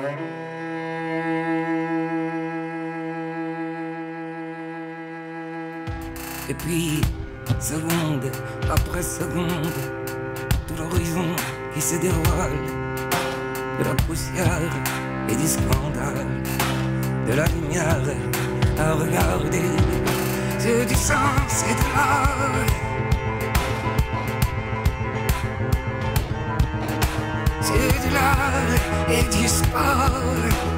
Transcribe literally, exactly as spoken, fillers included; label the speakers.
Speaker 1: Et puis, seconde après seconde, tout l'horizon qui se dévoile, de la poussière et du scandale, de la lumière à regarder, c'est du sens et de l'art. C'est de l'art et du sport.